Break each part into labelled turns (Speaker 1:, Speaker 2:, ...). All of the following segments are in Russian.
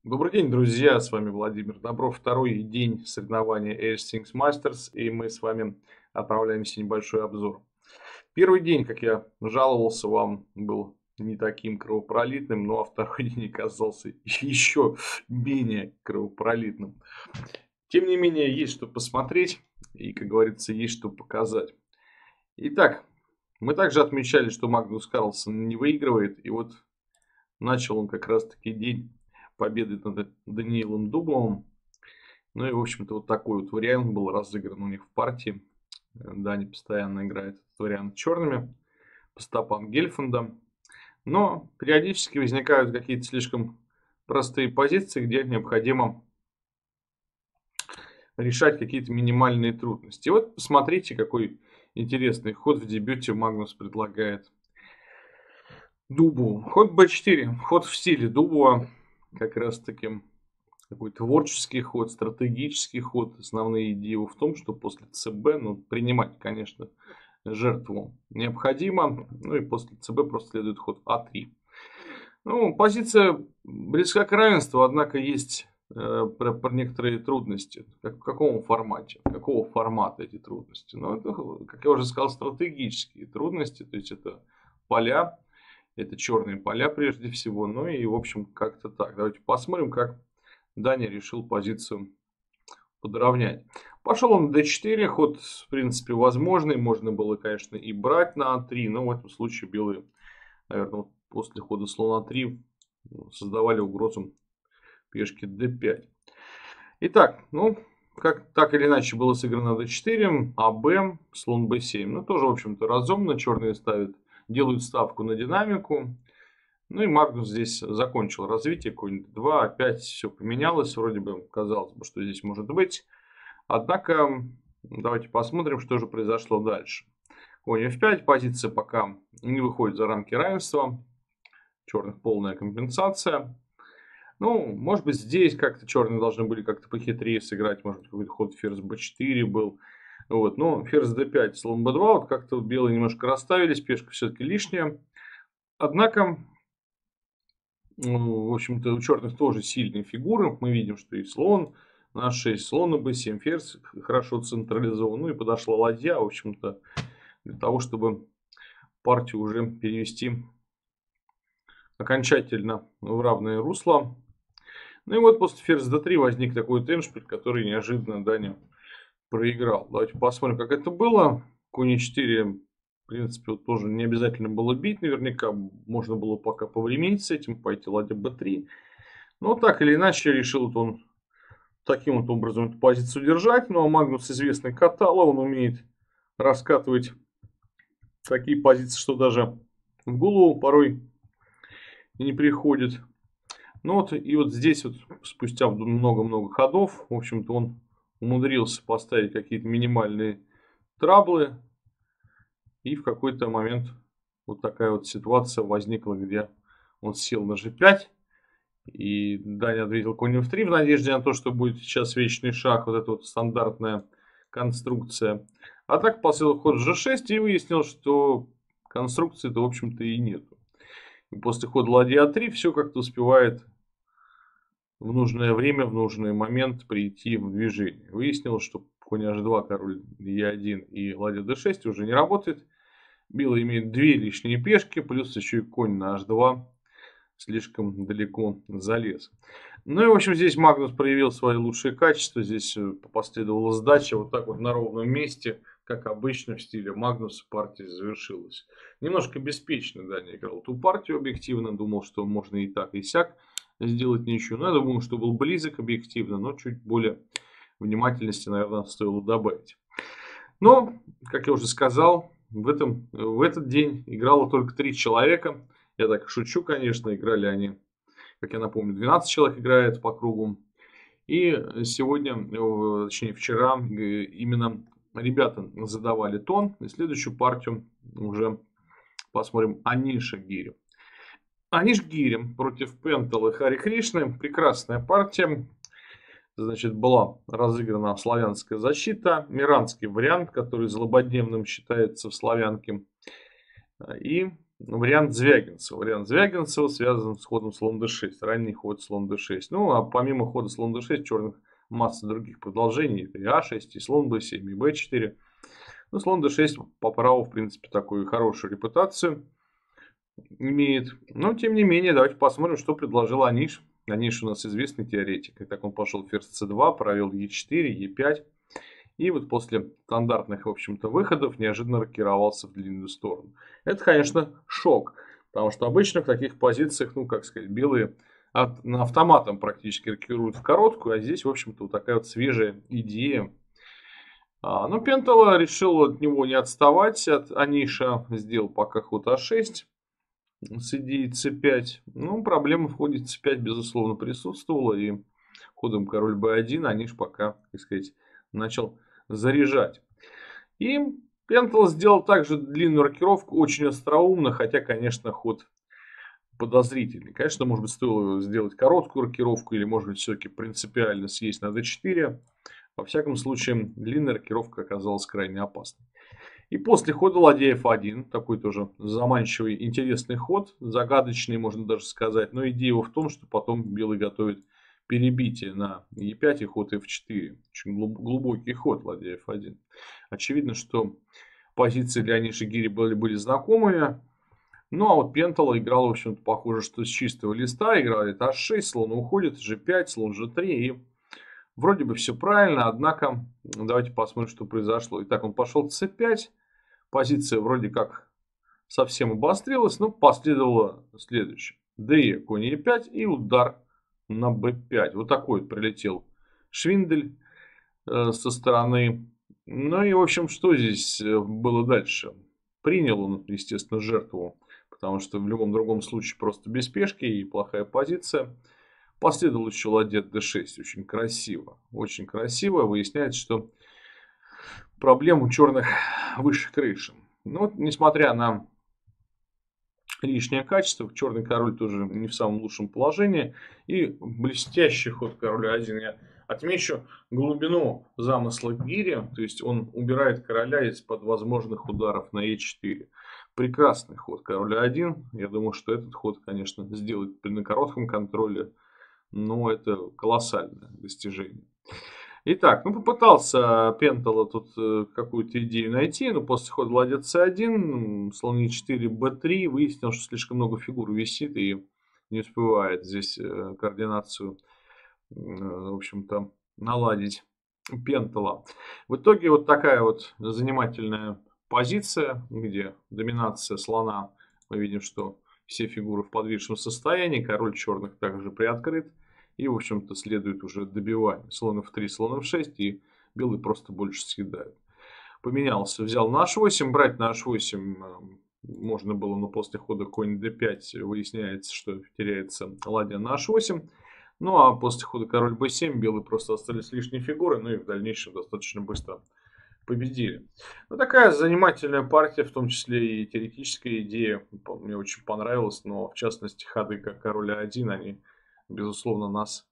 Speaker 1: Добрый день, друзья! С вами Владимир Добров. Второй день соревнования Airstings Masters, и мы с вами отправляемся в небольшой обзор. Первый день, как я жаловался вам, был не таким кровопролитным, ну а второй день оказался еще менее кровопролитным. Тем не менее, есть что посмотреть и, как говорится, есть что показать. Итак, мы также отмечали, что Магнус Карлсон не выигрывает, и вот начал он как раз-таки день победы над Даниилом Дубовым. Ну и, в общем-то, вот такой вот вариант был разыгран у них в партии. Дани постоянно играет этот вариант черными по стопам Гельфанда. Но периодически возникают какие-то слишком простые позиции, где необходимо решать какие-то минимальные трудности. И вот посмотрите, какой интересный ход в дебюте Магнус предлагает Дубову. Ход b4, ход в стиле Дубова, как раз таки такой творческий ход, стратегический ход. Основные идеи в том, что после ЦБ, принимать, конечно, жертву необходимо. Ну и после ЦБ просто следует ход А3. Ну, позиция близка к равенству, однако есть про некоторые трудности. В каком формате? Какого формата эти трудности? Ну, это, как я уже сказал, стратегические трудности. То есть это поля, это черные поля прежде всего. Ну и, в общем, как-то так. Давайте посмотрим, как Даня решил позицию подровнять. Пошел он на d4, ход в принципе возможный, можно было, конечно, и брать на a3, но в этом случае белые, наверное, после хода слона 3 создавали угрозу пешки d5. Итак, как так или иначе было сыграно d4, АБ, слон b7. Ну, тоже, в общем-то, разумно, черные делают ставку на динамику. Ну и Магнус здесь закончил развитие, конь 2, опять все поменялось, вроде бы казалось бы, что здесь может быть. Однако, давайте посмотрим, что же произошло дальше. Конь f5, позиция пока не выходит за рамки равенства, черных полная компенсация. Ну, может быть, здесь как-то черные должны были как-то похитрее сыграть, может быть, какой-то ход ферзь b4 был. Вот, но ферзь d5, слон b2, вот как-то белые немножко расставились, пешка все-таки лишняя. Однако, в общем-то, у черных тоже сильные фигуры. Мы видим, что и слон на 6, слон на b7, ферзь хорошо централизован. Ну и подошла ладья, в общем-то, для того, чтобы партию уже перевести окончательно в равное русло. Ну и вот после ферзь d3 возник такой эндшпиль, который неожиданно Даня проиграл. Давайте посмотрим, как это было. Конь 4, в принципе, вот тоже не обязательно было бить. Наверняка можно было пока повременить с этим, пойти ладья b3. Но так или иначе решил вот он таким вот образом эту позицию держать. Ну а Магнус известный катала, он умеет раскатывать такие позиции, что даже в голову порой не приходит. Ну вот и вот здесь вот спустя много-много ходов, в общем-то, он умудрился поставить какие-то минимальные траблы. И в какой-то момент вот такая вот ситуация возникла, где он сел на g5. И Даня ответил конь f3 в надежде на то, что будет сейчас вечный шаг. Вот эта вот стандартная конструкция. А так последовал ход g6 и выяснил, что конструкции-то в общем-то и нету. И после хода ладья a3 все как-то успевает в нужное время, в нужный момент прийти в движение. Выяснилось, что конь h2, король e1 и ладья d6 уже не работает. Белый имеет две лишние пешки, плюс еще и конь на h2 слишком далеко залез. Ну и, в общем, здесь Магнус проявил свои лучшие качества. Здесь последовала сдача вот так вот на ровном месте, как обычно в стиле Магнуса партия завершилась. Немножко беспечно Даня играл ту партию объективно. Думал, что можно и так, и сяк сделать ничью. Но я думаю, что был близок объективно, но чуть более внимательности, наверное, стоило добавить. Но, как я уже сказал, в этот день играло только 3 человека. Я так шучу, конечно, играли они, как я напомню, 12 человек играет по кругу. И сегодня, точнее вчера, именно ребята задавали тон. И следующую партию уже посмотрим Аниша Гири. Аниш Гири против Пентел и Хари Кришны. Прекрасная партия. Значит, была разыграна славянская защита. Миранский вариант, который злободневным считается в славянке. И вариант Звягинцева. Вариант Звягинцева связан с ходом слон d6, ранний ход слон d6. Ну, а помимо хода слон d6, черных масса других продолжений. Это и a6, и слон b7, и b4. Ну, слон d6 по праву, в принципе, такую хорошую репутацию имеет. Но, тем не менее, давайте посмотрим, что предложил Аниш. Аниш у нас известный теоретик. Итак, он пошел ферзь c2, провел e4, e5. И вот после стандартных, в общем-то, выходов неожиданно рокировался в длинную сторону. Это, конечно, шок. Потому что обычно в таких позициях, ну, как сказать, белые автоматом практически рокируют в короткую. А здесь, в общем-то, вот такая вот свежая идея. Но Пентала решил от него не отставать. От Аниша сделал пока ход а6 с идеей c5. Ну, проблема в ходе c5, безусловно, присутствовала. И ходом король b1 Аниш пока, так сказать, начал заряжать. И Пентал сделал также длинную рокировку, очень остроумно, хотя, конечно, ход подозрительный. Конечно, может быть, стоило сделать короткую рокировку, или, может быть, все-таки принципиально съесть на d4. Во всяком случае, длинная рокировка оказалась крайне опасной. И после хода ладья f1, такой тоже заманчивый, интересный ход, загадочный, можно даже сказать. Но идея его в том, что потом белый готовит перебитие на e5 и ход f4. Очень глубокий ход ладья f1. Очевидно, что позиции для Аниши Гири были знакомыми. Ну, а вот Пентала играл, в общем-то, похоже, что с чистого листа. Играет h6, слон уходит, g5, слон g3. И вроде бы все правильно, однако давайте посмотрим, что произошло. Итак, он пошел c5. Позиция вроде как совсем обострилась, но последовало следующее. d, конь e5 и удар на b5. Вот такой вот прилетел швиндель со стороны. Ну и, в общем, что здесь было дальше? Принял он, естественно, жертву, потому что в любом другом случае просто без пешки и плохая позиция. Последовал еще ладья d6. Очень красиво. Очень красиво. Выясняется, что проблем у черных выше крыши. Но вот, несмотря на лишнее качество, черный король тоже не в самом лучшем положении. И блестящий ход короля 1. Я отмечу глубину замысла Гири. То есть он убирает короля из-под возможных ударов на e4. Прекрасный ход короля 1. Я думаю, что этот ход, конечно, сделать при коротком контроле. Но это колоссальное достижение. Итак, ну попытался Пентала тут какую-то идею найти, но после хода ладья c1, слон e4, b3, выяснил, что слишком много фигур висит и не успевает здесь координацию, в общем-то, наладить Пентала. В итоге вот такая вот занимательная позиция, где доминация слона, мы видим, что все фигуры в подвижном состоянии, король черных также приоткрыт. И, в общем-то, следует уже добивание. Слон f3, слон f6, и белый просто больше съедает. Поменялся, взял на h8. Брать на h8 можно было, но после хода конь d5 выясняется, что теряется ладья на h8. Ну, а после хода король b7 белые просто остались лишние фигуры, ну и в дальнейшем достаточно быстро победили. Ну, такая занимательная партия, в том числе и теоретическая идея. Мне очень понравилась, но в частности ходы как король a1, они, безусловно, нас,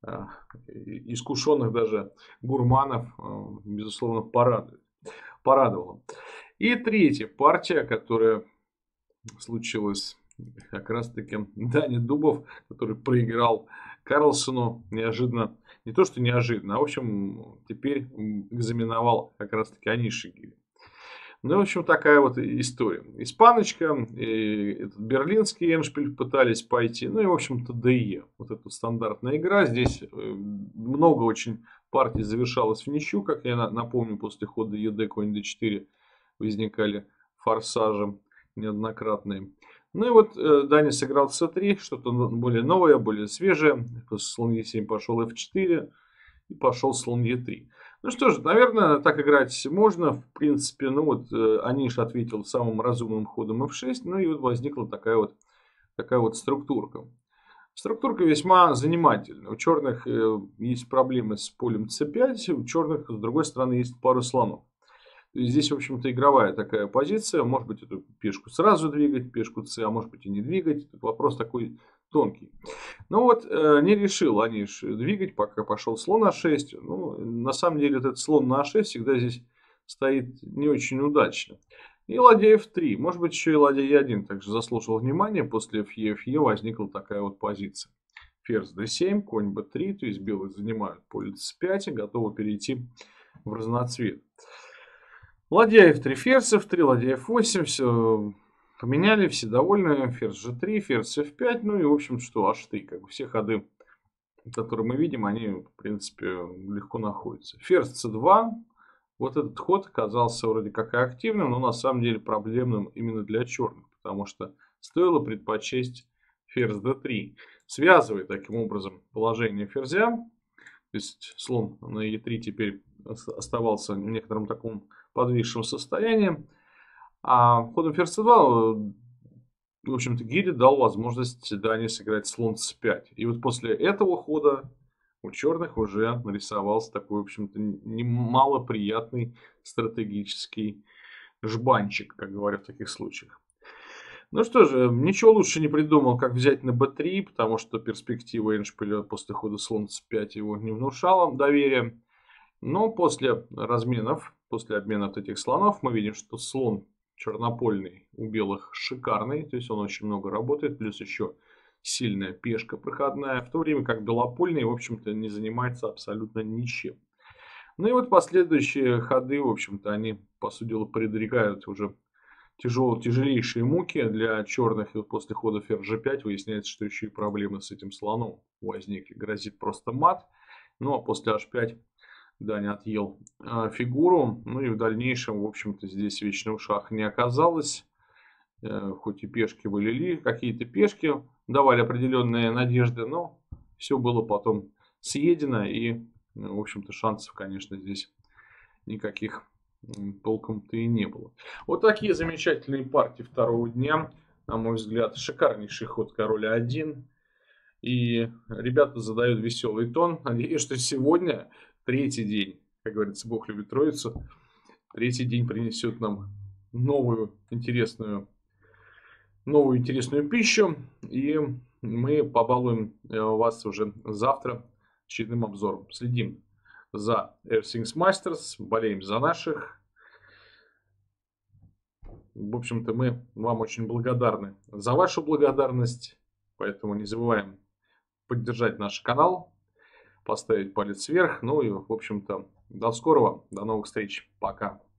Speaker 1: искушенных даже гурманов, безусловно, порадовала. И третья партия, которая случилась как раз-таки Даня Дубов, который проиграл Карлсону неожиданно. Не то, что неожиданно, а, в общем, теперь экзаменовал как раз-таки Аниши Гири. Ну, в общем, такая вот история. Испаночка, этот берлинский эндшпиль пытались пойти. Ну и, в общем-то, ДЕ. Вот эта стандартная игра. Здесь много очень партий завершалось в ничью. Как я напомню, после хода ЕД, конь d4 возникали форсажи неоднократные. Ну и вот Даня сыграл c3. Что-то более новое, более свежее. После слон e7 пошел f4. И пошел слон e3. Ну что ж, наверное, так играть можно. В принципе, ну вот Аниш ответил самым разумным ходом f6. Ну и вот возникла такая вот структурка. Структурка весьма занимательная. У черных есть проблемы с полем c5. У черных, с другой стороны, есть пара слонов. Здесь, в общем-то, игровая такая позиция. Может быть, эту пешку сразу двигать, пешку c, а может быть и не двигать. Тут вопрос такой тонкий. Ну вот, не решил Аниш двигать, пока пошел слон а6. Ну, на самом деле, этот слон на а6 всегда здесь стоит не очень удачно. И ладья f3. Может быть, еще и ладья e1 также заслужил внимания. После fe возникла такая вот позиция. Ферзь d7, конь b3, то есть белые занимают поле c5 и готовы перейти в разноцвет. Ладья f3, ферзь f3, ладья f8, все поменяли, все довольны. Ферзь g3, ферзь f5, ну и в общем что, h3. Как бы все ходы, которые мы видим, они в принципе легко находятся. Ферзь c2. Вот этот ход оказался вроде как и активным, но на самом деле проблемным именно для черных, потому что стоило предпочесть ферзь d3, связывая таким образом положение ферзя. То есть слон на e3 теперь оставался в некотором таком подвисшем состоянии. А ходом ферзь c2, в общем-то, Гири дал возможность Дане сыграть слон c5. И вот после этого хода у черных уже нарисовался такой, в общем-то, немалоприятный стратегический жбанчик, как говорят в таких случаях. Ну что же, ничего лучше не придумал, как взять на b3, потому что перспектива эндшпиля после хода слон c5 его не внушала доверия. Но после разменов, после обмена от этих слонов, мы видим, что слон чернопольный у белых шикарный, то есть он очень много работает, плюс еще сильная пешка проходная, в то время как белопольный, в общем-то, не занимается абсолютно ничем. Ну и вот последующие ходы, в общем-то, они, по сути дела, предрекают уже тяжелейшие муки для черных. И вот после хода ферзь g5 выясняется, что еще и проблемы с этим слоном возникли. Грозит просто мат. Ну а после h5 Даня отъел фигуру. Ну и в дальнейшем, в общем-то, здесь вечного шаха не оказалось. Хоть и пешки были, какие-то пешки давали определенные надежды, но все было потом съедено. И, в общем-то, шансов, конечно, здесь никаких толком-то и не было. Вот такие замечательные партии второго дня. На мой взгляд, шикарнейший ход король А1. И ребята задают веселый тон. Надеюсь, что сегодня, третий день, как говорится, Бог любит троицу, третий день принесет нам новую интересную пищу. И мы побалуем вас уже завтра очередным обзором. Следим за Everything's Masters, болеем за наших. В общем-то, мы вам очень благодарны за вашу благодарность. Поэтому не забываем поддержать наш канал, поставить палец вверх. Ну и, в общем-то, до скорого, до новых встреч. Пока.